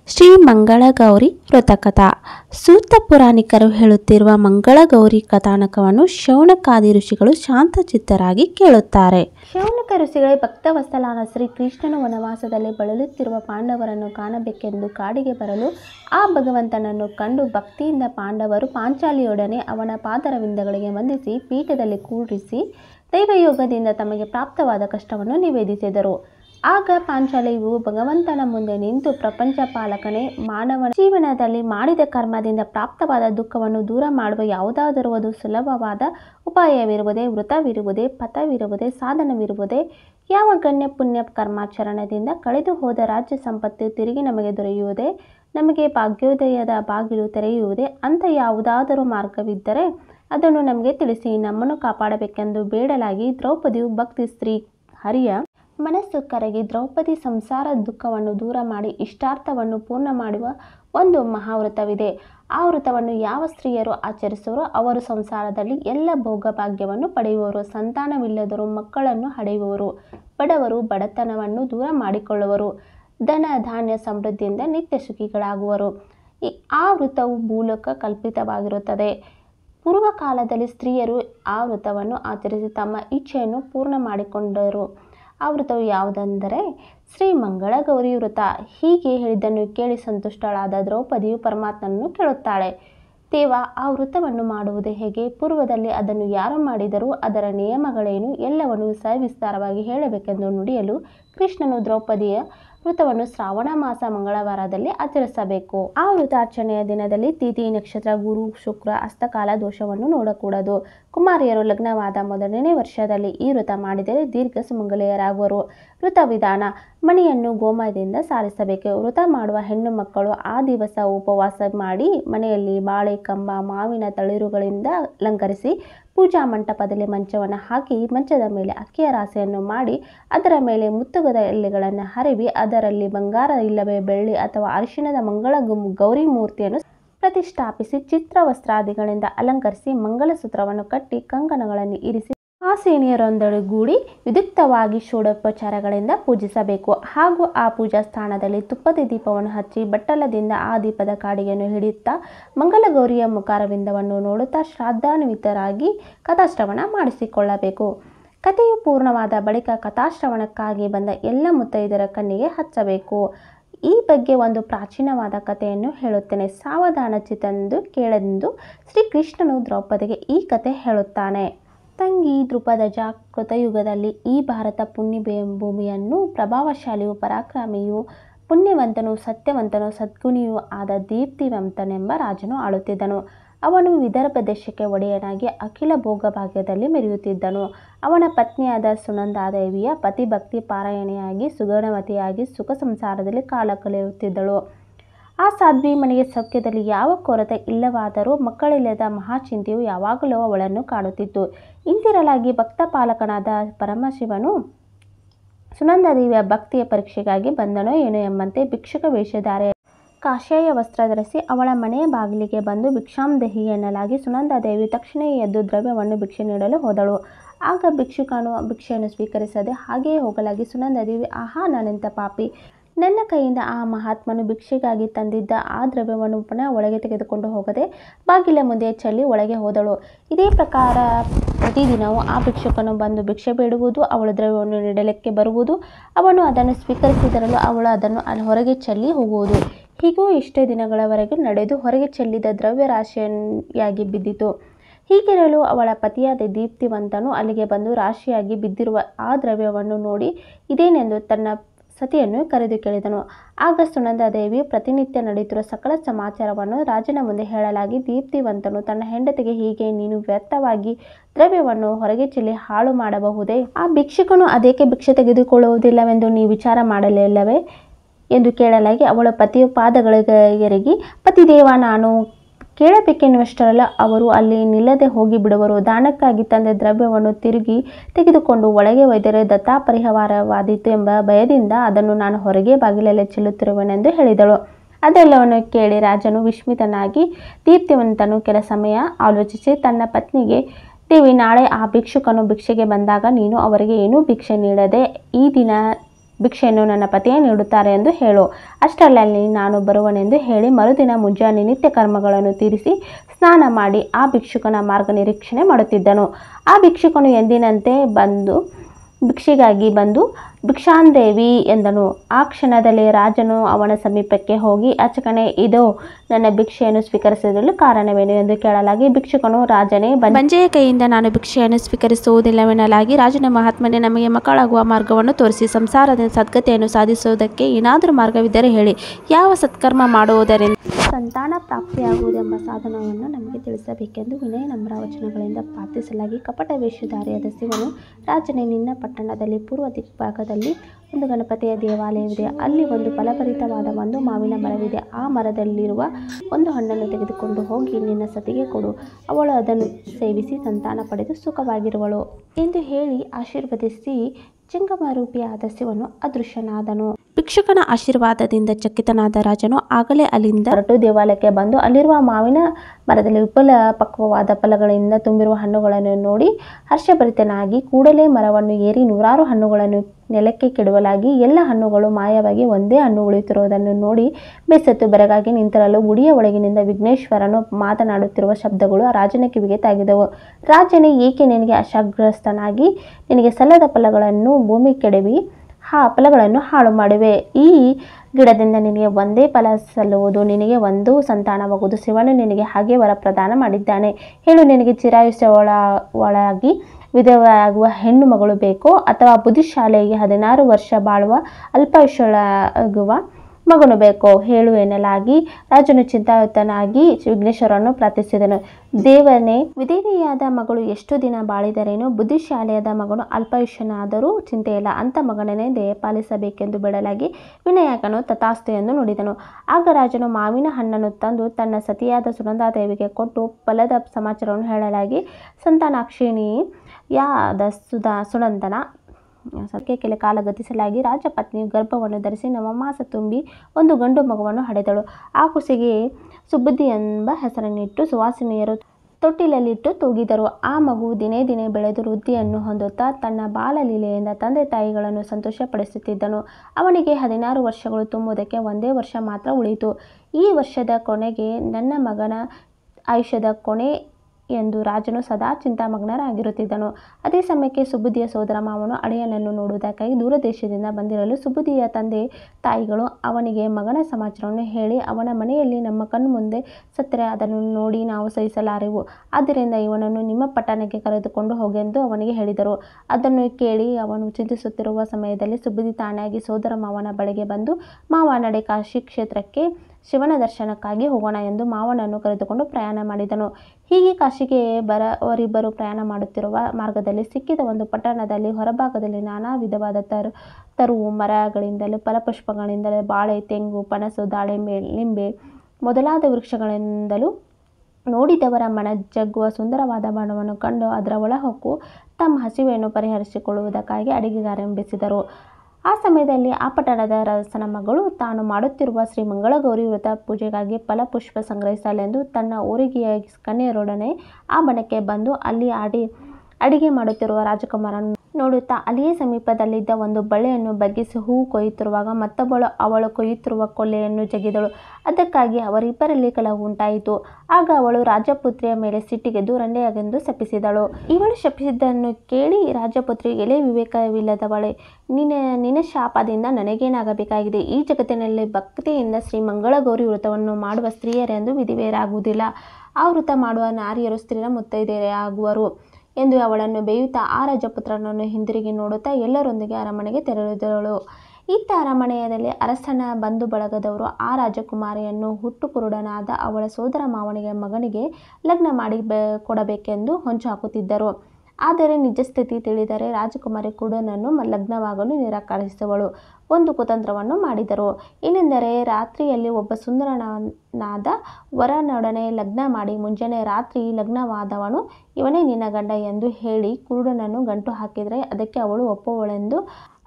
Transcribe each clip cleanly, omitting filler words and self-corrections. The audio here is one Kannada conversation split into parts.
ಶ್ರೀ ಮಂಗಳಗೌರಿ ವ್ರತಕಥಾ. ಸೂತ ಪುರಾಣಿಕರು ಹೇಳುತ್ತಿರುವ ಮಂಗಳಗೌರಿ ಕಥಾನಕವನ್ನು ಶೌನಕಾದಿ ಋಷಿಗಳು ಶಾಂತಚಿತ್ತರಾಗಿ ಕೇಳುತ್ತಾರೆ. ಶೌನಕ ಋಷಿಗಳೇ ಭಕ್ತವತ್ಸಲನಾದ ಶ್ರೀ ಕೃಷ್ಣನು ವನವಾಸದಲ್ಲಿ ಬಳಲುತ್ತಿರುವ ಪಾಂಡವರನ್ನು ಕಾಣಬೇಕೆಂದು ಕಾಡಿಗೆ ಬರಲು ಆ ಭಗವಂತನನ್ನು ಕಂಡು ಭಕ್ತಿಯಿಂದ ಪಾಂಡವರು ಪಾಂಚಾಲಿಯೊಡನೆ ಅವನ ಪಾದರವಿಂದಗಳಿಗೆ ವಂದಿಸಿ ಪೀಠದಲ್ಲಿ ಕೂರಿಸಿ ದೈವಯೋಗದಿಂದ ತಮಗೆ ಪ್ರಾಪ್ತವಾದ ಕಷ್ಟವನ್ನು ನಿವೇದಿಸಿದರು. ಆಗ ಪಾಂಚಾಲಿಯು ಭಗವಂತನ ಮುಂದೆ ನಿಂತು, ಪ್ರಪಂಚ ಪಾಲಕನೇ, ಮಾನವನ ಜೀವನದಲ್ಲಿ ಮಾಡಿದ ಕರ್ಮದಿಂದ ಪ್ರಾಪ್ತವಾದ ದುಃಖವನ್ನು ದೂರ ಮಾಡುವ ಯಾವುದಾದರೂ ಒಂದು ಸುಲಭವಾದ ಉಪಾಯವಿರುವುದೇ? ವೃತವಿರುವುದೇ? ಪಥವಿರುವುದೇ? ಸಾಧನವಿರುವುದೇ? ಯಾವ ಗಣ್ಯ ಪುಣ್ಯ ಕರ್ಮಾಚರಣೆಯಿಂದ ಕಳೆದು ಹೋದ ರಾಜ್ಯ ಸಂಪತ್ತು ತಿರುಗಿ ನಮಗೆ ದೊರೆಯುವುದೇ? ನಮಗೆ ಭಾಗ್ಯೋದಯದ ಬಾಗಿಲು ತೆರೆಯುವುದೇ? ಅಂತ ಯಾವುದಾದರೂ ಮಾರ್ಗವಿದ್ದರೆ ಅದನ್ನು ನಮಗೆ ತಿಳಿಸಿ, ನಮ್ಮನ್ನು ಕಾಪಾಡಬೇಕೆಂದು ಬೇಡಲಾಗಿ ದ್ರೌಪದಿಯು ಭಕ್ತಿ ಶ್ರೀ ಹರಿಯ ಮನಸ್ಸು ಕರಗಿ ದ್ರೌಪದಿ ಸಂಸಾರ ದುಃಖವನ್ನು ದೂರ ಮಾಡಿ ಇಷ್ಟಾರ್ಥವನ್ನು ಪೂರ್ಣ ಮಾಡುವ ಒಂದು ಮಹಾವ್ರತವಿದೆ. ಆ ವ್ರತವನ್ನು ಯಾವ ಸ್ತ್ರೀಯರು ಆಚರಿಸುವರೋ ಅವರು ಸಂಸಾರದಲ್ಲಿ ಎಲ್ಲ ಭೋಗಭಾಗ್ಯವನ್ನು ಪಡೆಯುವರು, ಸಂತಾನವಿಲ್ಲದರು ಮಕ್ಕಳನ್ನು ಹಡೆಯುವರು, ಬಡವರು ಬಡತನವನ್ನು ದೂರ ಮಾಡಿಕೊಳ್ಳುವರು, ಧನ ಧಾನ್ಯ ಸಮೃದ್ಧಿಯಿಂದ ನಿತ್ಯ ಸುಖಿಗಳಾಗುವರು. ಆ ವ್ರತವು ಭೂಲೋಕ ಕಲ್ಪಿತವಾಗಿರುತ್ತದೆ. ಪೂರ್ವಕಾಲದಲ್ಲಿ ಸ್ತ್ರೀಯರು ಆ ವ್ರತವನ್ನು ಆಚರಿಸಿ ತಮ್ಮ ಇಚ್ಛೆಯನ್ನು ಪೂರ್ಣ ಮಾಡಿಕೊಂಡರು. ಆ ವ್ರತವು ಯಾವುದೆಂದರೆ ಶ್ರೀ ಮಂಗಳಗೌರಿ ವ್ರತ. ಹೀಗೆ ಹೇಳಿದ್ದನ್ನು ಕೇಳಿ ಸಂತುಷ್ಟಳಾದ ದ್ರೌಪದಿಯು ಪರಮಾತ್ಮನನ್ನು ಕೇಳುತ್ತಾಳೆ, ದೇವ, ಆ ವ್ರತವನ್ನು ಮಾಡುವುದು ಹೇಗೆ? ಪೂರ್ವದಲ್ಲಿ ಅದನ್ನು ಯಾರು ಮಾಡಿದರೂ ಅದರ ನಿಯಮಗಳೇನು? ಎಲ್ಲವನ್ನು ಸವಿಸ್ತಾರವಾಗಿ ಹೇಳಬೇಕೆಂದು ನುಡಿಯಲು ಕೃಷ್ಣನು ದ್ರೌಪದಿಯ ವ್ರತವನ್ನು ಶ್ರಾವಣ ಮಾಸ ಮಂಗಳವಾರದಲ್ಲಿ ಆಚರಿಸಬೇಕು. ಆ ವ್ರತಾಚರಣೆಯ ದಿನದಲ್ಲಿ ತಿಥಿ, ನಕ್ಷತ್ರ, ಗುರು, ಶುಕ್ರ, ಹಸ್ತಕಾಲ ದೋಷವನ್ನು ನೋಡಕೂಡದು. ಕುಮಾರಿಯರು ಲಗ್ನವಾದ ಮೊದಲನೇ ವರ್ಷದಲ್ಲಿ ಈ ವ್ರತ ಮಾಡಿದರೆ ದೀರ್ಘ ಸುಮಂಗಲಿಯರಾಗುವರು. ವ್ರತ ವಿಧಾನ: ಮಣಿಯನ್ನು ಗೋಮಯದಿಂದ ಸಾರಿಸಬೇಕು. ವ್ರತ ಮಾಡುವ ಹೆಣ್ಣು ಮಕ್ಕಳು ಆ ದಿವಸ ಉಪವಾಸ ಮಾಡಿ ಮನೆಯಲ್ಲಿ ಬಾಳೆ ಕಂಬ, ಮಾವಿನ ತಳಿರುಗಳಿಂದ ಅಲಂಕರಿಸಿ ಪೂಜಾ ಮಂಟಪದಲ್ಲಿ ಮಂಚವನ್ನು ಹಾಕಿ ಮಂಚದ ಮೇಲೆ ಅಕ್ಕಿಯ ರಾಶಿಯನ್ನು ಮಾಡಿ ಅದರ ಮೇಲೆ ಮುತ್ತುಗದ ಎಲೆಗಳನ್ನು ಹರವಿ ಅದರಲ್ಲಿ ಬಂಗಾರ ಇಲ್ಲವೇ ಬೆಳ್ಳಿ ಅಥವಾ ಅರಿಶಿಣದ ಮಂಗಳ ಗೌರಿ ಮೂರ್ತಿಯನ್ನು ಪ್ರತಿಷ್ಠಾಪಿಸಿ ಚಿತ್ರವಸ್ತ್ರಾದಿಗಳಿಂದ ಅಲಂಕರಿಸಿ ಮಂಗಲಸೂತ್ರವನ್ನು ಕಟ್ಟಿ ಕಂಕಣಗಳನ್ನು ಇರಿಸಿ ಆಸೀನಿಯರೊಂದಿಗೂಡಿ ವಿದ್ಯುಕ್ತವಾಗಿ ಷೋಡೋಪಚಾರಗಳಿಂದ ಪೂಜಿಸಬೇಕು. ಹಾಗೂ ಆ ಪೂಜಾ ಸ್ಥಾನದಲ್ಲಿ ತುಪ್ಪದ ದೀಪವನ್ನು ಹಚ್ಚಿ ಬಟ್ಟಲದಿಂದ ಆ ದೀಪದ ಕಾಡಿಗೆಯನ್ನು ಹಿಡಿಯುತ್ತಾ ಮಂಗಲಗೌರಿಯ ಮುಖಾರವಿಂದವನ್ನು ನೋಡುತ್ತಾ ಶ್ರದ್ಧಾನ್ವಿತರಾಗಿ ಕಥಾಶ್ರವಣ ಮಾಡಿಸಿಕೊಳ್ಳಬೇಕು. ಕಥೆಯು ಪೂರ್ಣವಾದ ಬಳಿಕ ಕಥಾಶ್ರವಣಕ್ಕಾಗಿ ಬಂದ ಎಲ್ಲ ಮುತ್ತೈದೆಯರ ಕಣ್ಣಿಗೆ ಹಚ್ಚಬೇಕು. ಈ ಬಗ್ಗೆ ಒಂದು ಪ್ರಾಚೀನವಾದ ಕಥೆಯನ್ನು ಹೇಳುತ್ತೇನೆ, ಸಾವಧಾನ ಚಿತ್ತದಿಂದ ಕೇಳೆಂದು ಶ್ರೀಕೃಷ್ಣನು ದ್ರೌಪದಿಗೆ ಈ ಕಥೆ ಹೇಳುತ್ತಾನೆ. ತಂಗಿ ದ್ರುಪದಜ, ಕೃತಯುಗದಲ್ಲಿ ಈ ಭಾರತ ಪುಣ್ಯ ಭೂಮಿಯನ್ನು ಪ್ರಭಾವಶಾಲಿಯೂ ಪರಾಕ್ರಮಿಯೂ ಪುಣ್ಯವಂತನೂ ಸತ್ಯವಂತನೂ ಸದ್ಗುಣಿಯೂ ಆದ ದೀಪ್ತಿವಂತನೆಂಬ ರಾಜನು ಆಳುತ್ತಿದ್ದನು. ಅವನು ವಿದರ್ಭ ದೇಶಕ್ಕೆ ಒಡೆಯನಾಗಿ ಅಖಿಲ ಭೋಗಭಾಗ್ಯದಲ್ಲಿ ಮೆರೆಯುತ್ತಿದ್ದನು. ಅವನ ಪತ್ನಿಯಾದ ಸುನಂದಾದೇವಿಯ ಪತಿಭಕ್ತಿ ಪಾರಾಯಣೆಯಾಗಿ ಸುಗುಣವತಿಯಾಗಿ ಸುಖ ಸಂಸಾರದಲ್ಲಿ ಕಾಲ ಕಳೆಯುತ್ತಿದ್ದಳು. ಆ ಸಾಧ್ವಿ ಮನೆಗೆ ಸೌಖ್ಯದಲ್ಲಿ ಯಾವ ಕೊರತೆ ಇಲ್ಲವಾದರೂ ಮಕ್ಕಳಿಲ್ಲದ ಮಹಾಚಿಂತೆಯು ಯಾವಾಗಲೂ ಅವಳನ್ನು ಕಾಡುತ್ತಿತ್ತು. ಇಂತಿರಲಾಗಿ ಭಕ್ತ ಪಾಲಕನಾದ ಪರಮಶಿವನು ಸುನಂದಾದೇವಿಯ ಭಕ್ತಿಯ ಪರೀಕ್ಷೆಗಾಗಿ ಬಂದನೋ ಏನೋ ಎಂಬಂತೆ ಭಿಕ್ಷುಕ ವೇಷಧಾರೆ ಕಾಷಾಯ ವಸ್ತ್ರ ಧರಿಸಿ ಅವಳ ಮನೆಯ ಬಾಗಿಲಿಗೆ ಬಂದು ಭಿಕ್ಷಾಂದೇಹಿ ಎನ್ನಲಾಗಿ ಸುನಂದಾದೇವಿಯು ತಕ್ಷಣ ಎದ್ದು ದ್ರವ್ಯವನ್ನು ಭಿಕ್ಷೆ ನೀಡಲು ಹೋದಳು. ಆಗ ಭಿಕ್ಷುಕನು ಭಿಕ್ಷೆಯನ್ನು ಸ್ವೀಕರಿಸದೆ ಹಾಗೆಯೇ ಹೋಗಲಾಗಿ ಸುನಂದಾದೇವಿ, ಆಹಾ, ನಾನೆಂಥ ಪಾಪಿ! ನನ್ನ ಕೈಯಿಂದ ಆ ಮಹಾತ್ಮನು ಭಿಕ್ಷೆಗಾಗಿ ತಂದಿದ್ದ ಆ ದ್ರವ್ಯವನ್ನು ಪುನಃ ಒಳಗೆ ತೆಗೆದುಕೊಂಡು ಹೋಗದೆ ಬಾಗಿಲ ಮುಂದೆ ಚೆಲ್ಲಿ ಒಳಗೆ ಹೋದಳು. ಇದೇ ಪ್ರಕಾರ ಪ್ರತಿದಿನವೂ ಆ ಭಿಕ್ಷುಕನು ಬಂದು ಭಿಕ್ಷೆ ಬೇಡುವುದು, ಅವಳು ದ್ರವ್ಯವನ್ನು ನೀಡಲಿಕ್ಕೆ ಬರುವುದು, ಅವನು ಅದನ್ನು ಸ್ವೀಕರಿಸಿದರಲು ಅವಳು ಅದನ್ನು ಹೊರಗೆ ಚೆಲ್ಲಿ ಹೋಗುವುದು. ಹೀಗೂ ಇಷ್ಟೇ ದಿನಗಳವರೆಗೂ ನಡೆದು ಹೊರಗೆ ಚೆಲ್ಲಿದ ದ್ರವ್ಯ ರಾಶಿಯಾಗಿ ಬಿದ್ದಿತು. ಹೀಗಿರಲು ಅವಳ ಪತಿಯಾದ ದೀಪ್ತಿವಂತನು ಅಲ್ಲಿಗೆ ಬಂದು ರಾಶಿಯಾಗಿ ಬಿದ್ದಿರುವ ಆ ದ್ರವ್ಯವನ್ನು ನೋಡಿ ಇದೇನೆಂದು ತನ್ನ ಸತಿಯನ್ನು ಕರೆದು ಕೇಳಿದನು. ಆಗ ಸುನಂದಾದೇವಿಯು ಪ್ರತಿನಿತ್ಯ ನಡೆಯುತ್ತಿರುವ ಸಕಲ ಸಮಾಚಾರವನ್ನು ರಾಜನ ಮುಂದೆ ಹೇಳಲಾಗಿ ದೀಪ್ತಿವಂತನು ತನ್ನ ಹೆಂಡತಿಗೆ, ಹೀಗೆ ನೀನು ವ್ಯರ್ಥವಾಗಿ ದ್ರವ್ಯವನ್ನು ಹೊರಗೆ ಚೆಲ್ಲಿ ಹಾಳು ಮಾಡಬಹುದೇ? ಆ ಭಿಕ್ಷುಕನು ಅದೇಕೆ ಭಿಕ್ಷೆ ತೆಗೆದುಕೊಳ್ಳುವುದಿಲ್ಲವೆಂದು ನೀ ವಿಚಾರ ಮಾಡಲಿಲ್ಲವೇ ಎಂದು ಕೇಳಲಾಗಿ ಅವಳ ಪತಿಯ ಪಾದಗಳಿಗೆ ಎರಗಿ, ಪತಿದೇವ, ನಾನು ಕೇಳಬೇಕೆನ್ನುವಷ್ಟರಲ್ಲ ಅವರು ಅಲ್ಲಿ ನಿಲ್ಲದೆ ಹೋಗಿ ಬಿಡುವರು. ದಾನಕ್ಕಾಗಿ ತಂದ ದ್ರವ್ಯವನ್ನು ತಿರುಗಿ ತೆಗೆದುಕೊಂಡು ಒಳಗೆ ಒಯ್ದರೆ ದತ್ತಾಪರಿಹಾರವಾದೀತು ಎಂಬ ಭಯದಿಂದ ಅದನ್ನು ನಾನು ಹೊರಗೆ ಬಾಗಿಲಲ್ಲೇ ಚೆಲ್ಲುತ್ತಿರುವೆನೆಂದು ಹೇಳಿದಳು. ಅದೆಲ್ಲವನ್ನು ಕೇಳಿ ರಾಜನು ವಿಸ್ಮಿತನಾಗಿ, ದೀಪ್ತಿವಂತನು ಕೆಲ ಸಮಯ ಆಲೋಚಿಸಿ ತನ್ನ ಪತ್ನಿಗೆ, ದೇವಿ, ನಾಳೆ ಆ ಭಿಕ್ಷುಕನು ಭಿಕ್ಷೆಗೆ ಬಂದಾಗ ನೀನು ಅವರಿಗೆ ಏನೂ ಭಿಕ್ಷೆ ನೀಡದೆ ಈ ದಿನ ಭಿಕ್ಷೆಯನ್ನು ನನ್ನ ಪತಿಯೇ ನೀಡುತ್ತಾರೆ ಎಂದು ಹೇಳು. ಅಷ್ಟರಲ್ಲಿ ನಾನು ಬರುವನೆಂದು ಹೇಳಿ ಮರುದಿನ ಮುಂಜಾನೆ ನಿತ್ಯ ಕರ್ಮಗಳನ್ನು ತೀರಿಸಿ ಸ್ನಾನ ಮಾಡಿ ಆ ಭಿಕ್ಷುಕನ ಮಾರ್ಗ ನಿರೀಕ್ಷಣೆ ಮಾಡುತ್ತಿದ್ದನು. ಆ ಭಿಕ್ಷುಕನು ಎಂದಿನಂತೆ ಭಿಕ್ಷೆಗಾಗಿ ಬಂದು ಭಿಕ್ಷಾಂದೇವಿ ಎಂದನು. ಆ ಕ್ಷಣದಲ್ಲಿ ರಾಜನು ಅವನ ಸಮೀಪಕ್ಕೆ ಹೋಗಿ, ಯಾಚಕನೇ, ಇದೋ ನನ್ನ ಭಿಕ್ಷೆಯನ್ನು ಸ್ವೀಕರಿಸಲು ಕಾರಣವೇನು ಎಂದು ಕೇಳಲಾಗಿ, ಭಿಕ್ಷುಕನು, ರಾಜನೇ, ಬಂಜೆಯ ಕೈಯಿಂದ ನಾನು ಭಿಕ್ಷೆಯನ್ನು ಸ್ವೀಕರಿಸುವುದಿಲ್ಲವೆನ್ನಲಾಗಿ, ರಾಜನ ಮಹಾತ್ಮನೇ, ನಮಗೆ ಮಕ್ಕಳಾಗುವ ಮಾರ್ಗವನ್ನು ತೋರಿಸಿ, ಸಂಸಾರದ ಸದ್ಗತಿಯನ್ನು ಸಾಧಿಸುವುದಕ್ಕೆ ಏನಾದರೂ ಮಾರ್ಗವಿದ್ದರೆ ಹೇಳಿ, ಯಾವ ಸತ್ಕರ್ಮ ಮಾಡುವುದರಿಂದ ಸಂತಾನ ಪ್ರಾಪ್ತಿಯಾಗುವುದೆಂಬ ಸಾಧನವನ್ನು ನಮಗೆ ತಿಳಿಸಬೇಕೆಂದು ವಿನಯ ನಮ್ರ ವಚನಗಳಿಂದ ಪ್ರಾರ್ಥಿಸಲಾಗಿ, ಕಪಟ ವೇಷಧಾರಿಯಾದ ಶಿವನು, ರಾಜನೇ, ನಿನ್ನ ಪಟ್ಟಣದಲ್ಲಿ ಪೂರ್ವ ದಿಕ್ಭಾಗದಲ್ಲಿ ಒಂದು ಗಣಪತಿಯ ದೇವಾಲಯವಿದೆ. ಅಲ್ಲಿ ಒಂದು ಫಲಭರಿತವಾದ ಒಂದು ಮಾವಿನ ಮರವಿದೆ. ಆ ಮರದಲ್ಲಿರುವ ಒಂದು ಹಣ್ಣನ್ನು ತೆಗೆದುಕೊಂಡು ಹೋಗಿ ನಿನ್ನ ಸತಿಗೆ ಕೊಡು. ಅವಳು ಅದನ್ನು ಸೇವಿಸಿ ಸಂತಾನ ಪಡೆದು ಸುಖವಾಗಿರುವಳು ಎಂದು ಹೇಳಿ ಆಶೀರ್ವದಿಸಿ ಜಂಗಮರೂಪಿಯಾದ ಶಿವನು ಅದೃಶ್ಯನಾದನು. ಭಿಕ್ಷುಕನ ಆಶೀರ್ವಾದದಿಂದ ಚಕಿತನಾದ ರಾಜನು ಆಗಲೇ ಅಲ್ಲಿಂದ ಹೊರಟು ದೇವಾಲಯಕ್ಕೆ ಬಂದು ಅಲ್ಲಿರುವ ಮಾವಿನ ಮರದಲ್ಲಿ ವಿಪುಲ ಪಕ್ವವಾದ ಫಲಗಳಿಂದ ತುಂಬಿರುವ ಹಣ್ಣುಗಳನ್ನು ನೋಡಿ ಹರ್ಷಭರಿತನಾಗಿ ಕೂಡಲೇ ಮರವನ್ನು ಏರಿ 100 ಹಣ್ಣುಗಳನ್ನು ನೆಲಕ್ಕೆ ಕೆಡವಲಾಗಿ, ಎಲ್ಲ ಹಣ್ಣುಗಳು ಮಾಯವಾಗಿ ಒಂದೇ ಹಣ್ಣು ಉಳಿಯುತ್ತಿರುವುದನ್ನು ನೋಡಿ ಬೇಸತ್ತು ಬೆರಗಾಗಿ ನಿಂತಿರಲು ಗುಡಿಯ ಒಳಗಿನಿಂದ ವಿಘ್ನೇಶ್ವರನು ಮಾತನಾಡುತ್ತಿರುವ ಶಬ್ದಗಳು ರಾಜನ ಕಿವಿಗೆ ತಾಗಿದವು. ರಾಜನೇ, ಏಕೆ ನಿನಗೆ ಅಶಾಗ್ರಸ್ತನಾಗಿ ನಿನಗೆ ಸಲ್ಲದ ಫಲಗಳನ್ನು ಭೂಮಿ ಕೆಡವಿ ಫಲಗಳನ್ನು ಹಾಳು ಮಾಡುವೆ? ಈ ಗಿಡದಿಂದ ನಿನಗೆ ಒಂದೇ ಫಲ ಸಲ್ಲುವುದು, ನಿನಗೆ ಒಂದು ಸಂತಾನವಾಗುವುದು. ಶಿವನು ನಿನಗೆ ಹಾಗೆ ವರ ಪ್ರದಾನ ಮಾಡಿದ್ದಾನೆ. ಹೇಳು, ನಿನಗೆ ಚಿರಾಯುಷ್ಯಳಾಗಿ ವಿಧವೆಯಾಗುವ ಹೆಣ್ಣು ಮಗಳು ಬೇಕೋ, ಅಥವಾ ಬುದ್ಧಿಶಾಲಿಯಾಗಿ 16 ವರ್ಷ ಬಾಳುವ ಅಲ್ಪಾಯುಷ್ಯಳಾಗುವ ಮಗನು ಬೇಕೋ? ಹೇಳು ಎನ್ನಲಾಗಿ ರಾಜನು ಚಿಂತಾಯುತನಾಗಿ ವಿಘ್ನೇಶ್ವರನ್ನು ಪ್ರಾರ್ಥಿಸಿದನು. ದೇವನೇ, ವಿಧವೆಯಾದ ಮಗಳು ಎಷ್ಟು ದಿನ ಬಾಳಿದರೇನು? ಬುದ್ಧಿಶಾಲಿಯಾದ ಮಗನು ಅಲ್ಪಾಯುಷ್ಯನಾದರೂ ಚಿಂತೆಯಿಲ್ಲ. ಅಂಥ ಮಗನನ್ನೇ ದಯಪಾಲಿಸಬೇಕೆಂದು ಬೇಡಲಾಗಿ ವಿನಾಯಕನು ತಥಾಸ್ತು ಎಂದು ನುಡಿದನು. ಆಗ ರಾಜನು ಮಾವಿನ ಹಣ್ಣನ್ನು ತಂದು ತನ್ನ ಸತಿಯಾದ ಸುನಂದಾದೇವಿಗೆ ಕೊಟ್ಟು ಫಲದ ಸಮಾಚಾರವನ್ನು ಹೇಳಲಾಗಿ, ಸಂತಾನಾಕ್ಷಿಣಿಯಾದ ಸುನಂದನ ಸತ್ಯ ಕೆಲ ಕಾಲ ಗತಿಸಲಾಗಿ ರಾಜಪತ್ನಿಯು ಗರ್ಭವನ್ನು ಧರಿಸಿ ನವಮಾಸ ತುಂಬಿ ಒಂದು ಗಂಡು ಮಗುವನ್ನು ಹಡೆದಳು. ಆ ಕುಸಿಗೆ ಸುಬುದ್ಧಿ ಎಂಬ ಹೆಸರನ್ನಿಟ್ಟು ಸುವಾಸಿನಿಯರು ತೊಟ್ಟಿಲಲ್ಲಿಟ್ಟು ತೂಗಿದರು. ಆ ಮಗು ದಿನೇ ದಿನೇ ಬೆಳೆದು ವೃದ್ಧಿಯನ್ನು ಹೊಂದುತ್ತಾ ತನ್ನ ಬಾಲಲೀಲೆಯಿಂದ ತಂದೆ ತಾಯಿಗಳನ್ನು ಸಂತೋಷಪಡಿಸುತ್ತಿದ್ದನು. ಅವನಿಗೆ 16 ವರ್ಷಗಳು ತುಂಬುವುದಕ್ಕೆ 1 ವರ್ಷ ಮಾತ್ರ ಉಳಿಯಿತು. ಈ ವರ್ಷದ ಕೊನೆಗೆ ನನ್ನ ಮಗನ ಆಯುಷ್ಯದ ಕೊನೆ ಎಂದು ರಾಜನು ಸದಾ ಚಿಂತಾಮಗ್ನರಾಗಿರುತ್ತಿದ್ದನು. ಅದೇ ಸಮಯಕ್ಕೆ ಸುಬುದ್ಧಿಯ ಸೋದರ ಮಾವನು ಅಳಿಯನನ್ನು ನೋಡುವುದಕ್ಕಾಗಿ ದೂರದೇಶದಿಂದ ಬಂದಿರಲು ಸುಬುದ್ಧಿಯ ತಂದೆ ತಾಯಿಗಳು ಅವನಿಗೆ ಮಗನ ಸಮಾಚಾರವನ್ನು ಹೇಳಿ, ಅವನ ಮನೆಯಲ್ಲಿ ನಮ್ಮ ಕಣ್ಣು ಮುಂದೆ ಸತ್ತರೆ ಅದನ್ನು ನೋಡಿ ನಾವು ಸಹಿಸಲಾರೆವು. ಆದ್ದರಿಂದ ಇವನನ್ನು ನಿಮ್ಮ ಪಟ್ಟಣಕ್ಕೆ ಕರೆದುಕೊಂಡು ಹೋಗೆಂದು ಅವನಿಗೆ ಹೇಳಿದರು. ಅದನ್ನು ಕೇಳಿ ಅವನು ಚಿಂತಿಸುತ್ತಿರುವ ಸಮಯದಲ್ಲಿ ಸುಬುದ್ಧಿ ತಾನಾಗಿ ಸೋದರ ಮಾವನ ಬಳಿಗೆ ಬಂದು, ಮಾವ, ನಡೆ, ಕಾಶಿ ಕ್ಷೇತ್ರಕ್ಕೆ ಶಿವನ ದರ್ಶನಕ್ಕಾಗಿ ಹೋಗೋಣ ಎಂದು ಮಾವನನ್ನು ಕರೆದುಕೊಂಡು ಪ್ರಯಾಣ ಮಾಡಿದನು. ಹೀಗೆ ಕಾಶಿಗೆ ಅವರಿಬ್ಬರು ಪ್ರಯಾಣ ಮಾಡುತ್ತಿರುವ ಮಾರ್ಗದಲ್ಲಿ ಸಿಕ್ಕಿದ ಒಂದು ಪಟ್ಟಣದಲ್ಲಿ ಹೊರಭಾಗದಲ್ಲಿ ನಾನಾ ವಿಧವಾದ ತರುವು ಮರಗಳಿಂದಲೂ ಫಲಪುಷ್ಪಗಳಿಂದಲೂ ಬಾಳೆ, ತೆಂಗು, ಪನಸು, ದಾಳಿಂಬೆ, ಲಿಂಬೆ ಮೊದಲಾದ ವೃಕ್ಷಗಳಿಂದಲೂ ನೋಡಿದವರ ಮನ ಜಗ್ಗುವ ಸುಂದರವಾದ ಬಣ್ಣವನ್ನು ಕಂಡು ಅದರ ಒಳಹೊಕ್ಕು ತಮ್ಮ ಹಸಿವೆಯನ್ನು ಪರಿಹರಿಸಿಕೊಳ್ಳುವುದಕ್ಕಾಗಿ ಅಡಿಗೆಗಾರಂಭಿಸಿದರು. ಆ ಸಮಯದಲ್ಲಿ ಆ ಪಟ್ಟಣದ ರಸನ ಮಗಳು ತಾನು ಮಾಡುತ್ತಿರುವ ಶ್ರೀ ಮಂಗಳಗೌರಿ ವ್ರತ ಪೂಜೆಗಾಗಿ ಫಲಪುಷ್ಪ ಸಂಗ್ರಹಿಸಲೆಂದು ತನ್ನ ಊರಿಗೆಯ ಕನ್ಯರೊಡನೆ ಆ ಬನಕ್ಕೆ ಬಂದು ಅಲ್ಲಿ ಅಡಿಗೆ ಮಾಡುತ್ತಿರುವ ರಾಜಕುಮಾರನು ನೋಡುತ್ತಾ ಅಲ್ಲಿಯೇ ಸಮೀಪದಲ್ಲಿದ್ದ ಒಂದು ಬಳ್ಳಿಯನ್ನು ಬಗ್ಗಿಸಿ ಹೂವು ಕೊಯ್ಯುತ್ತಿರುವಾಗ ಮತ್ತೊಬ್ಬಳು ಅವಳು ಕೊಯ್ಯುತ್ತಿರುವ ಕೊಲ್ಲೆಯನ್ನು ಜಗಿದಳು. ಅದಕ್ಕಾಗಿ ಅವರಿಬ್ಬರಲ್ಲಿ ಕಲಹ ಉಂಟಾಯಿತು. ಆಗ ಅವಳು ರಾಜಪುತ್ರಿಯ ಮೇಲೆ ಸಿಟ್ಟಿಗೆದ್ದು ರಂಡೆಯಾಗೆಂದು ಶಪಿಸಿದಳು. ಇವಳು ಶಪಿಸಿದ್ದನ್ನು ಕೇಳಿ ರಾಜಪುತ್ರಿ, ಎಲೆ ವಿವೇಕವಿಲ್ಲದವಳೆ, ನಿನ್ನ ಶಾಪದಿಂದ ನನಗೇನಾಗಬೇಕಾಗಿದೆ? ಈ ಜಗತ್ತಿನಲ್ಲಿ ಭಕ್ತಿಯಿಂದ ಶ್ರೀ ಮಂಗಳಗೌರಿ ವ್ರತವನ್ನು ಮಾಡುವ ಸ್ತ್ರೀಯರೆಂದು ವಿಧಿವೇರಾಗುವುದಿಲ್ಲ. ಆ ವ್ರತ ಮಾಡುವ ನಾರಿಯರು ಸ್ತ್ರೀರ ಮುತ್ತೈದೆಯರಾಗುವರು ಎಂದು ಅವಳನ್ನು ಬೇಯುತ್ತಾ ಆ ರಾಜಪುತ್ರನನ್ನು ಹಿಂದಿರುಗಿ ನೋಡುತ್ತಾ ಎಲ್ಲರೊಂದಿಗೆ ಅರಮನೆಗೆ ತೆರಳಿದಳು. ಇತ್ತ ಅರಮನೆಯಲ್ಲಿ ಅರಸನ ಬಂಧು ಬಳಗದವರು ಆ ರಾಜಕುಮಾರಿಯನ್ನು ಹುಟ್ಟು ಕುರುಡನಾದ ಅವಳ ಸೋದರ ಮಾವನಿಗೆ ಮಗನಿಗೆ ಲಗ್ನ ಮಾಡಿ ಕೊಡಬೇಕೆಂದು ಹೊಂಚು ಹಾಕುತ್ತಿದ್ದರು. ಆದರೆ ನಿಜ ಸ್ಥಿತಿ ತಿಳಿದರೆ ರಾಜಕುಮಾರಿ ಕುರುಡನನ್ನು ಲಗ್ನವಾಗಲು ನಿರಾಕರಿಸುವಳು. ಒಂದು ಕುತಂತ್ರವನ್ನು ಮಾಡಿದರು. ಏನೆಂದರೆ, ರಾತ್ರಿಯಲ್ಲಿ ಒಬ್ಬ ಸುಂದರನಾದ ವರನೊಡನೆ ಲಗ್ನ ಮಾಡಿ ಮುಂಜಾನೆ ರಾತ್ರಿ ಲಗ್ನವಾದವನು ಇವನೇ ನಿನ್ನ ಗಂಡ ಎಂದು ಹೇಳಿ ಕುರುಡನನ್ನು ಗಂಟು ಹಾಕಿದರೆ ಅದಕ್ಕೆ ಅವಳು ಒಪ್ಪುವಳೆಂದು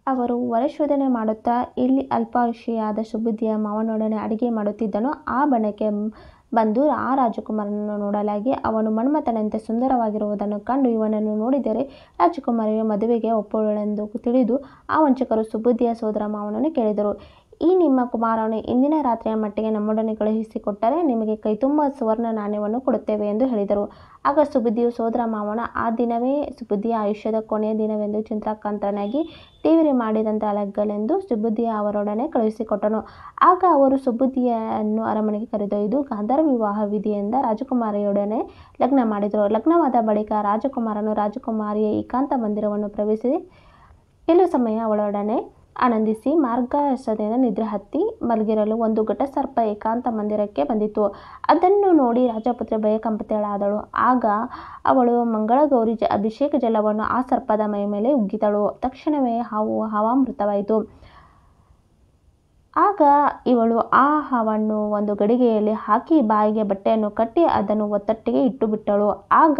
ಅವರು ವರಶೋಧನೆ ಮಾಡುತ್ತಾ ಇಲ್ಲಿ ಅಲ್ಪಾಯುಷಿಯಾದ ಸುಬುದ್ಧಿಯ ಮಾವನೊಡನೆ ಅಡಿಗೆ ಮಾಡುತ್ತಿದ್ದನು. ಆ ಬಣಕ್ಕೆ ಬಂದು ಆ ರಾಜಕುಮಾರನನ್ನು ನೋಡಲಾಗಿ ಅವನು ಮನ್ಮಥನಂತೆ ಸುಂದರವಾಗಿರುವುದನ್ನು ಕಂಡು ಇವನನ್ನು ನೋಡಿದರೆ ರಾಜಕುಮಾರಿಯು ಮದುವೆಗೆ ಒಪ್ಪುವಳೆಂದು ತಿಳಿದು ಆ ವಂಚಕರು ಸುಬುದ್ಧಿಯ ಸೋದರ ಮಾವನನ್ನು ಕೇಳಿದರು. ಈ ನಿಮ್ಮ ಕುಮಾರನು ಇಂದಿನ ರಾತ್ರಿಯ ಮಟ್ಟಿಗೆ ನಮ್ಮೊಡನೆ ಕಳುಹಿಸಿಕೊಟ್ಟರೆ ನಿಮಗೆ ಕೈತುಂಬ ಸುವರ್ಣ ನಾಣ್ಯವನ್ನು ಕೊಡುತ್ತೇವೆ ಎಂದು ಹೇಳಿದರು. ಆಗ ಸುಬುದ್ಧಿಯು ಸೋದರ ಮಾವನ ಆ ದಿನವೇ ಸುಬುದ್ಧಿಯ ಆಯುಷ್ಯದ ಕೊನೆಯ ದಿನವೆಂದು ಚಿಂತಾಕ್ರಾಂತನಾಗಿ ತೀವ್ರ ಮಾಡಿದಂತೆ ಅಲಗಲೆಂದು ಸುಬುದ್ಧಿಯ ಅವರೊಡನೆ ಕಳುಹಿಸಿಕೊಟ್ಟನು. ಆಗ ಅವರು ಸುಬುದ್ಧಿಯನ್ನು ಅರಮನೆಗೆ ಕರೆದೊಯ್ದು ಗಾಂಧರ್ವ ವಿವಾಹ ವಿಧಿಯಿಂದ ರಾಜಕುಮಾರಿಯೊಡನೆ ಲಗ್ನ ಮಾಡಿದರು. ಲಗ್ನವಾದ ಬಳಿಕ ರಾಜಕುಮಾರನು ರಾಜಕುಮಾರಿಯ ಏಕಾಂತ ಮಂದಿರವನ್ನು ಪ್ರವೇಶಿಸಿ ಕೆಲವು ಸಮಯ ಅವಳೊಡನೆ ಆನಂದಿಸಿ ಮಾರ್ಗಶದಿಂದ ನಿದ್ರೆ ಹತ್ತಿ ಮಲಗಿರಲು ಒಂದು ಘಟಸರ್ಪ ಏಕಾಂತ ಮಂದಿರಕ್ಕೆ ಬಂದಿತು. ಅದನ್ನು ನೋಡಿ ರಾಜಪುತ್ರಿ ಭಯಕಂಪಿತಳಾದಳು. ಆಗ ಅವಳು ಮಂಗಳಗೌರಿ ಅಭಿಷೇಕ ಜಲವನ್ನು ಆ ಸರ್ಪದ ಮೈ ಮೇಲೆ ಉಗ್ಗಿದಳು. ತಕ್ಷಣವೇ ಹಾವು ಹಾವಾಮೃತವಾಯಿತು. ಆಗ ಇವಳು ಆ ಹಾವನ್ನು ಒಂದು ಗಡಿಗೆಯಲ್ಲಿ ಹಾಕಿ ಬಾಯಿಗೆ ಬಟ್ಟೆಯನ್ನು ಕಟ್ಟಿ ಅದನ್ನು ಒತ್ತಟ್ಟಿಗೆ ಇಟ್ಟು ಬಿಟ್ಟಳು. ಆಗ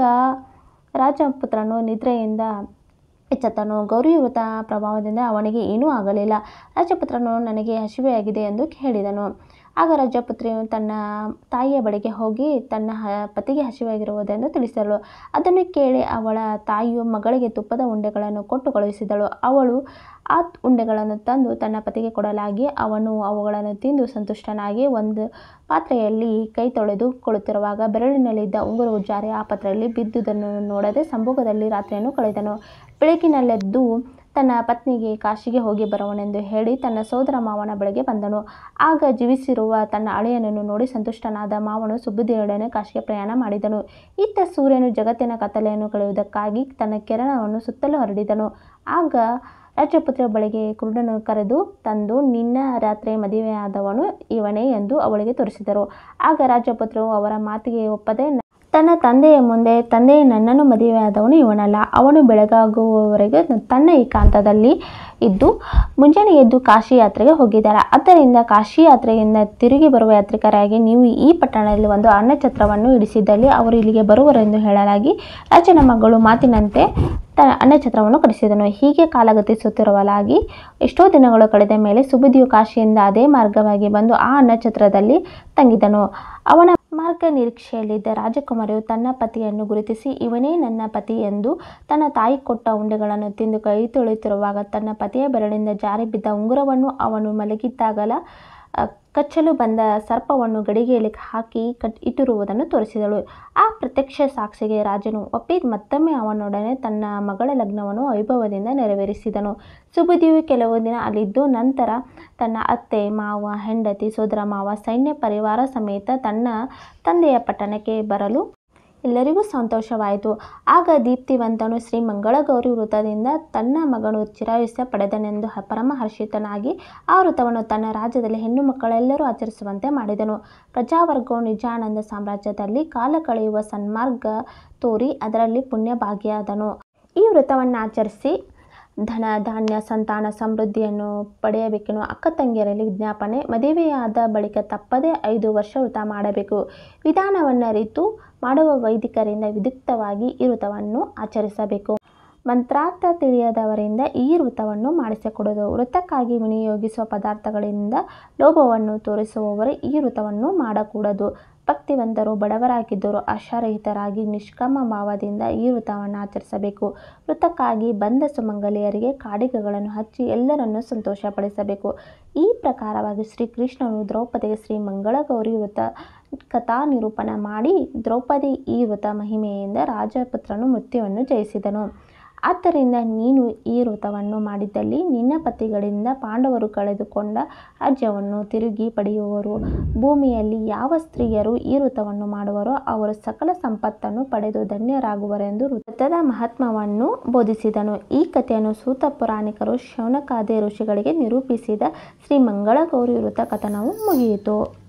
ರಾಜಪುತ್ರನು ನಿದ್ರೆಯಿಂದ ಎಚ್ಚೆತ್ತನು. ಗೌರಿ ವ್ರತ ಪ್ರಭಾವದಿಂದ ಅವನಿಗೆ ಏನೂ ಆಗಲಿಲ್ಲ. ರಾಜಪುತ್ರನು ನನಗೆ ಹಸಿವೆಯಾಗಿದೆ ಎಂದು ಹೇಳಿದನು. ಆಗ ರಾಜಪುತ್ರಿಯು ತನ್ನ ತಾಯಿಯ ಬಳಿಗೆ ಹೋಗಿ ತನ್ನ ಪತಿಗೆ ಹಸಿವೆಯಾಗಿರುವುದೆಂದು ತಿಳಿಸಿದಳು. ಅದನ್ನು ಕೇಳಿ ಅವಳ ತಾಯಿಯು ಮಗಳಿಗೆ ತುಪ್ಪದ ಉಂಡೆಗಳನ್ನು ಕೊಟ್ಟು ಕಳುಹಿಸಿದಳು. ಅವಳು ಆ ಉಂಡೆಗಳನ್ನು ತಂದು ತನ್ನ ಪತಿಗೆ ಕೊಡಲಾಗಿ ಅವನು ಅವುಗಳನ್ನು ತಿಂದು ಸಂತುಷ್ಟನಾಗಿ ಒಂದು ಪಾತ್ರೆಯಲ್ಲಿ ಕೈ ತೊಳೆದು ಕೊಳ್ಳುತ್ತಿರುವಾಗ ಬೆರಳಿನಲ್ಲಿದ್ದ ಉಂಗುರವು ಜಾರಿ ಆ ಪಾತ್ರೆಯಲ್ಲಿ ಬಿದ್ದುದನ್ನು ನೋಡದೆ ಸಂಭೋಗದಲ್ಲಿ ರಾತ್ರಿಯನ್ನು ಕಳೆದನು. ಬೆಳಗಿನಲ್ಲೆದ್ದು ತನ್ನ ಪತ್ನಿಗೆ ಕಾಶಿಗೆ ಹೋಗಿ ಬರುವನೆಂದು ಹೇಳಿ ತನ್ನ ಸೋದರ ಮಾವನ ಬಳಿಗೆ ಬಂದನು. ಆಗ ಜೀವಿಸಿರುವ ತನ್ನ ಅಳಿಯನನ್ನು ನೋಡಿ ಸಂತುಷ್ಟನಾದ ಮಾವನು ಸುಬುದ್ಧಿಯೊಡನೆ ಕಾಶಿಗೆ ಪ್ರಯಾಣ ಮಾಡಿದನು. ಇತ್ತ ಸೂರ್ಯನು ಜಗತ್ತಿನ ಕತ್ತಲೆಯನ್ನು ಕಳೆಯುವುದಕ್ಕಾಗಿ ತನ್ನ ಕಿರಣವನ್ನು ಸುತ್ತಲೂ ಹರಡಿದನು. ಆಗ ರಾಜಪುತ್ರಿಯ ಬಳಿಗೆ ಕುರುಡನನ್ನು ಕರೆದು ತಂದು ನಿನ್ನ ರಾತ್ರಿ ಮದುವೆಯಾದವನು ಇವನೇ ಎಂದು ಅವಳಿಗೆ ತೋರಿಸಿದರು. ಆಗ ರಾಜಪುತ್ರವು ಅವರ ಮಾತಿಗೆ ಒಪ್ಪದೆ ತನ್ನ ತಂದೆಯ ಮುಂದೆ ತಂದೆಯೇ ನನ್ನನ್ನು ಮದುವೆಯಾದವನು ಇವನಲ್ಲ, ಅವನು ಬೆಳಗಾಗುವವರೆಗೆ ತನ್ನ ಏಕಾಂತದಲ್ಲಿ ಇದ್ದು ಮುಂಜಾನೆ ಎದ್ದು ಕಾಶಿ ಯಾತ್ರೆಗೆ ಹೋಗಿದ್ದಾರೆ. ಆದ್ದರಿಂದ ಕಾಶಿ ಯಾತ್ರೆಯಿಂದ ತಿರುಗಿ ಬರುವ ಯಾತ್ರಿಕರಾಗಿ ನೀವು ಈ ಪಟ್ಟಣದಲ್ಲಿ ಒಂದು ಅನ್ನಛತ್ರವನ್ನು ಇಡಿಸಿದ್ದಲ್ಲಿ ಅವರು ಇಲ್ಲಿಗೆ ಬರುವರೆಂದು ಹೇಳಲಾಗಿ ರಾಜನ ಮಗಳು ಮಾತಿನಂತೆ ಅನ್ನಛತ್ರವನ್ನು ಕಟ್ಟಿಸಿದನು. ಹೀಗೆ ಕಾಲಗತಿಸುತ್ತಿರುವಲಾಗಿ ಎಷ್ಟೋ ದಿನಗಳು ಕಳೆದ ಮೇಲೆ ಸುಬುದ್ಧಿಯು ಕಾಶಿಯಿಂದ ಅದೇ ಮಾರ್ಗವಾಗಿ ಬಂದು ಆ ಅನ್ನಛತ್ರದಲ್ಲಿ ತಂಗಿದನು. ಅವನ ಮಾರ್ಗ ನಿರೀಕ್ಷೆಯಲ್ಲಿದ್ದ ರಾಜಕುಮಾರಿಯು ತನ್ನ ಪತಿಯನ್ನು ಗುರುತಿಸಿ ಇವನೇ ನನ್ನ ಪತಿ ಎಂದು ತನ್ನ ತಾಯಿ ಕೊಟ್ಟ ಉಂಡೆಗಳನ್ನು ತಿಂದು ಕೈ ತೊಳೆಯುತ್ತಿರುವಾಗ ತನ್ನ ಪತಿಯ ಬೆರಳಿಂದ ಜಾರಿ ಬಿದ್ದ ಉಂಗುರವನ್ನು ಅವನು ಮಲಗಿದ್ದಾಗಲ ಕಚ್ಚಲು ಬಂದ ಸರ್ಪವನ್ನು ಗಡಿಗೆಯಲ್ಲಿ ಹಾಕಿ ಇಟ್ಟಿರುವುದನ್ನು ತೋರಿಸಿದಳು. ಆ ಪ್ರತ್ಯಕ್ಷ ಸಾಕ್ಷಿಗೆ ರಾಜನು ಒಪ್ಪಿ ಮತ್ತೊಮ್ಮೆ ಅವನೊಡನೆ ತನ್ನ ಮಗಳ ಲಗ್ನವನ್ನು ವೈಭವದಿಂದ ನೆರವೇರಿಸಿದನು. ಸುಬುದ್ಧಿಯು ಕೆಲವು ದಿನ ಅಲ್ಲಿದ್ದು ನಂತರ ತನ್ನ ಅತ್ತೆ ಮಾವ ಹೆಂಡತಿ ಸೋದರ ಮಾವ ಸೈನ್ಯ ಪರಿವಾರ ಸಮೇತ ತನ್ನ ತಂದೆಯ ಪಟ್ಟಣಕ್ಕೆ ಬರಲು ಎಲ್ಲರಿಗೂ ಸಂತೋಷವಾಯಿತು. ಆಗ ದೀಪ್ತಿವಂತನು ಶ್ರೀ ಮಂಗಳಗೌರಿ ವೃತ್ತದಿಂದ ತನ್ನ ಮಗನು ಚಿರಾಯುಷ್ಯ ಪಡೆದನೆಂದು ಪರಮಹರ್ಷಿತನಾಗಿ ಆ ವೃತ್ತವನ್ನು ತನ್ನ ರಾಜ್ಯದಲ್ಲಿ ಹೆಣ್ಣು ಮಕ್ಕಳೆಲ್ಲರೂ ಆಚರಿಸುವಂತೆ ಮಾಡಿದನು. ಪ್ರಜಾವರ್ಗವು ನಿಜಾನಂದ ಸಾಮ್ರಾಜ್ಯದಲ್ಲಿ ಕಾಲ ಕಳೆಯುವ ಸನ್ಮಾರ್ಗ ತೋರಿ ಅದರಲ್ಲಿ ಪುಣ್ಯಭಾಗಿಯಾದನು. ಈ ವೃತ್ತವನ್ನು ಆಚರಿಸಿ ಧನ ಧಾನ್ಯ ಸಂತಾನ ಸಮೃದ್ಧಿಯನ್ನು ಪಡೆಯಬೇಕೆನ್ನುವ ಅಕ್ಕ ತಂಗಿಯರಲ್ಲಿ ವಿಜ್ಞಾಪನೆ. ಮದುವೆಯಾದ ಬಳಿಕ ತಪ್ಪದೆ 5 ವರ್ಷ ವೃತ ಮಾಡಬೇಕು. ವಿಧಾನವನ್ನು ಅರಿತು ಮಾಡುವ ವೈದಿಕರಿಂದ ವಿದ್ಯುಕ್ತವಾಗಿ ಈ ವೃತವನ್ನು ಆಚರಿಸಬೇಕು. ಮಂತ್ರಾರ್ಥ ತಿಳಿಯದವರಿಂದ ಈ ವೃತವನ್ನು ಮಾಡಿಸಿಕೊಡುವುದು. ವೃತಕ್ಕಾಗಿ ವಿನಿಯೋಗಿಸುವ ಪದಾರ್ಥಗಳಿಂದ ಲೋಭವನ್ನು ತೋರಿಸುವವರು ಈ ವೃತವನ್ನು ಮಾಡಕೂಡದು. ಭಕ್ತಿವಂತರು ಬಡವರಾಗಿದ್ದರೂ ಆಶಾರಹಿತರಾಗಿ ನಿಷ್ಕಾಮ ಭಾವದಿಂದ ಈ ವೃತವನ್ನು ಆಚರಿಸಬೇಕು. ವೃತಕ್ಕಾಗಿ ಬಂದ ಸುಮಂಗಲಿಯರಿಗೆ ಕಾಡಿಗೆಗಳನ್ನು ಹಚ್ಚಿ ಎಲ್ಲರನ್ನೂ ಸಂತೋಷಪಡಿಸಬೇಕು. ಈ ಪ್ರಕಾರವಾಗಿ ಶ್ರೀಕೃಷ್ಣನು ದ್ರೌಪದಿಗೆ ಶ್ರೀ ಮಂಗಳಗೌರಿ ವೃತ ಕಥಾ ನಿರೂಪಣ ಮಾಡಿ ದ್ರೌಪದಿ ಈ ವೃತ ಮಹಿಮೆಯಿಂದ ರಾಜಪುತ್ರನು ಮೃತ್ಯುವನ್ನು ಜಯಿಸಿದನು. ಆದ್ದರಿಂದ ನೀನು ಈ ವೃತವನ್ನು ಮಾಡಿದ್ದಲ್ಲಿ ನಿನ್ನ ಪತಿಗಳಿಂದ ಪಾಂಡವರು ಕಳೆದುಕೊಂಡ ರಾಜ್ಯವನ್ನು ತಿರುಗಿ ಪಡೆಯುವರು. ಭೂಮಿಯಲ್ಲಿ ಯಾವ ಸ್ತ್ರೀಯರು ಈ ವೃತವನ್ನು ಮಾಡುವರೋ ಅವರು ಸಕಲ ಸಂಪತ್ತನ್ನು ಪಡೆದು ಧನ್ಯರಾಗುವರೆಂದು ವೃತದ ಮಹತ್ವವನ್ನು ಬೋಧಿಸಿದನು. ಈ ಕಥೆಯನ್ನು ಸೂತ ಪುರಾಣಿಕರು ಶೌನಕಾದಿ ಋಷಿಗಳಿಗೆ ನಿರೂಪಿಸಿದ ಶ್ರೀ ಮಂಗಳಗೌರಿ ವೃತ ಕಥನವು ಮುಗಿಯಿತು.